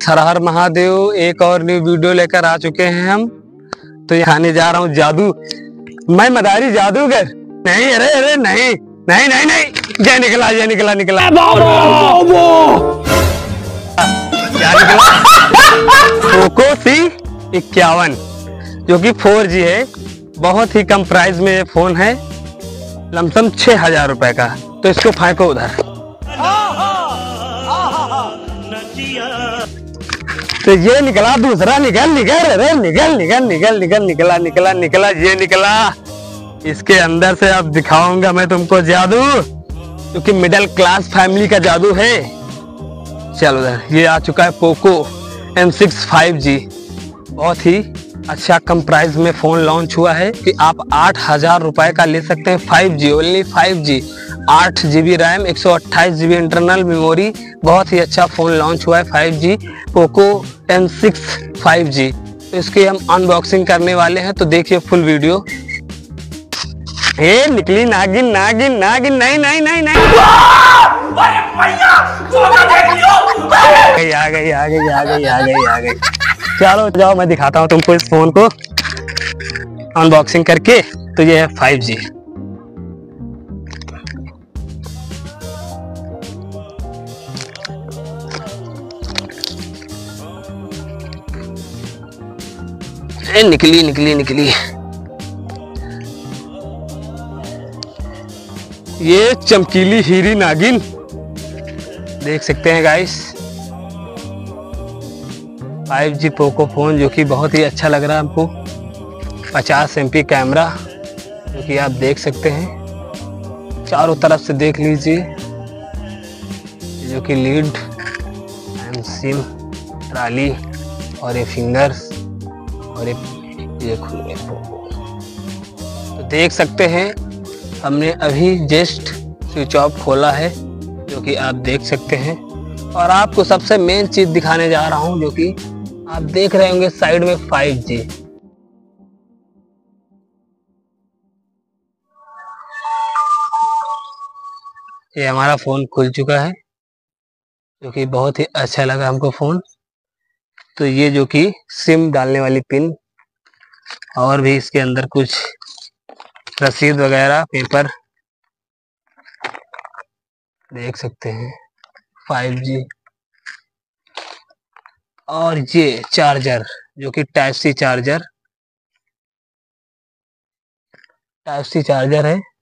हर हर महादेव। एक और new video लेकर आ चुके हैं हम। तो यहाँ आने जा रहा हूँ जादू, मैं मदारी जादूगर नहीं। अरे अरे नहीं नहीं नहीं नहीं, ये निकला ये निकला निकला क्या निकला? पोको C51 जो कि 4G है। बहुत ही कम प्राइस में ये फोन है, लमसम 6000 रुपए का। तो इसको फेंको उधर। तो ये निकला दूसरा, निकल निकल अरे निकल निकल निकल निकल निकला निकला निकला ये निकला। इसके अंदर से अब दिखाऊंगा मैं तुमको जादू, क्योंकि मिडिल क्लास फैमिली का जादू है। चलो उधर। ये आ चुका है पोको M6 5G। बहुत ही अच्छा कम प्राइस में फोन लॉन्च हुआ है कि आप 8000 रुपए का ले सकते हैं। 5G, only 5G, 8GB RAM, 128GB internal memory. बहुत ही अच्छा फोन लॉन्च हुआ है 5G पोको M6 5G। तो इसकी हम अनबॉक्सिंग करने वाले हैं, तो देखिए फुल वीडियो। ये निकली नागिन नागिन नागिन, नहीं नहीं नहीं नहीं, आ गई आ गई आ गई आ गई आ गई। चलो जाओ, मैं दिखाता हूँ तुमको इस फोन को अनबॉक्सिंग करके। तो ये है 5G। निकली निकली निकली। ये चमकीली हीरी नागिन देख सकते हैं गाइस। 5G पोको फोन जो कि बहुत ही अच्छा लग रहा है हमको। 50 MP कैमरा जो कि आप देख सकते हैं। चारों तरफ से देख लीजिए, जो कि लीड एंड सिम, ट्राली और ये फिंगर्स और ये खुले पोको। तो देख सकते हैं हमने अभी जस्ट स्विच ऑफ खोला है, जो कि आप देख सकते हैं। और आपको सबसे मेन चीज दिखाने जा रहा हूं, जो कि आप देख रहे होंगे साइड में 5G। ये हमारा फोन खुल चुका है, जो कि बहुत ही अच्छा लगा हमको फोन। तो ये जो कि सिम डालने वाली पिन, और भी इसके अंदर कुछ रसीद वगैरह पेपर देख सकते हैं। 5G और ये चार्जर जो कि टाइप सी चार्जर है।